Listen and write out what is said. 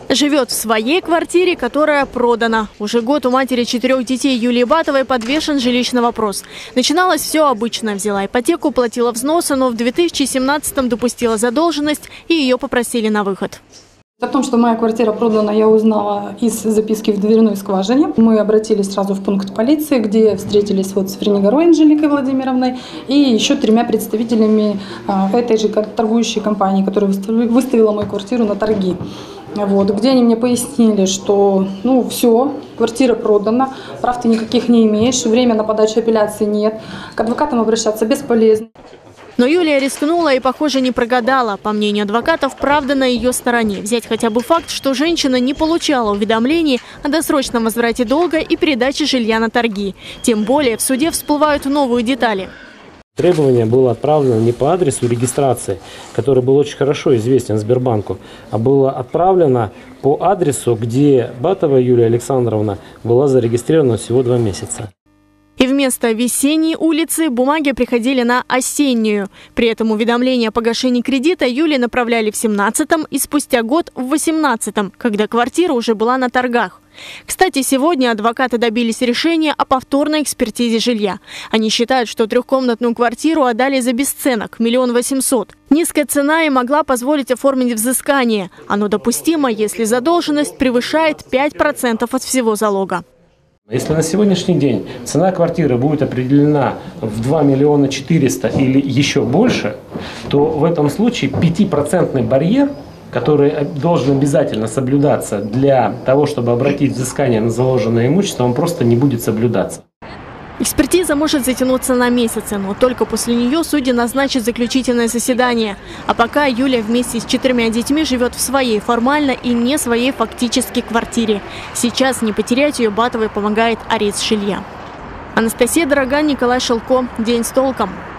Живет в своей квартире, которая продана. Уже год у матери 4 детей Юлии Батовой подвешен жилищный вопрос. Начиналось все обычно. Взяла ипотеку, платила взносы, но в 2017-м допустила задолженность и ее попросили на выход. О том, что моя квартира продана, я узнала из записки в дверной скважине. Мы обратились сразу в пункт полиции, где встретились с Вернигорой Анжеликой Владимировной и еще 3 представителями этой же торгующей компании, которая выставила мою квартиру на торги. Где они мне пояснили, что все, квартира продана, прав ты никаких не имеешь, время на подачу апелляции нет, к адвокатам обращаться бесполезно. Но Юлия рискнула и, похоже, не прогадала. По мнению адвокатов, правда на ее стороне. Взять хотя бы факт, что женщина не получала уведомлений о досрочном возврате долга и передаче жилья на торги. Тем более в суде всплывают новые детали. Требование было отправлено не по адресу регистрации, который был очень хорошо известен Сбербанку, а было отправлено по адресу, где Батова Юлия Александровна была зарегистрирована всего 2 месяца. И вместо весенней улицы бумаги приходили на осеннюю. При этом уведомления о погашении кредита Юле направляли в 2017-м и спустя год в 2018-м, когда квартира уже была на торгах. Кстати, сегодня адвокаты добились решения о повторной экспертизе жилья. Они считают, что 3-комнатную квартиру отдали за бесценок – 1 800 000. Низкая цена и могла позволить оформить взыскание. Оно допустимо, если задолженность превышает 5% от всего залога. Если на сегодняшний день цена квартиры будет определена в 2 400 000 или еще больше, то в этом случае 5% барьер, который должен обязательно соблюдаться для того, чтобы обратить взыскание на заложенное имущество, он просто не будет соблюдаться. Экспертиза может затянуться на месяцы, но только после нее судьи назначат заключительное заседание. А пока Юля вместе с 4 детьми живет в своей формально и не своей фактически квартире. Сейчас не потерять ее Батовой помогает арест жилья. Анастасия Дороган, Николай Шелко. День с толком.